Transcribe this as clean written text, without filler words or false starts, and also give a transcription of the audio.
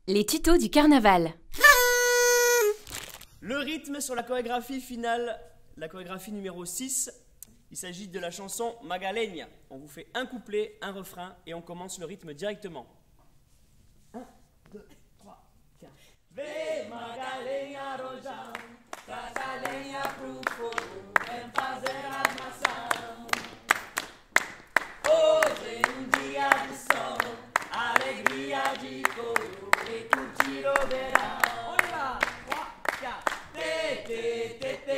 Les tutos du carnaval. Le rythme sur la chorégraphie finale, la chorégraphie numéro 6, il s'agit de la chanson Magaleña. On vous fait un couplet, un refrain et on commence le rythme directement. 1, 2, 3, 4. Vem Magaleña rojão, traz a lenha pro fogo, vem fazer armação. Hoje dia de sol, alegria de coro e curtir o verão. Olha lá, 3, 4. Tê, tê, tê, tê.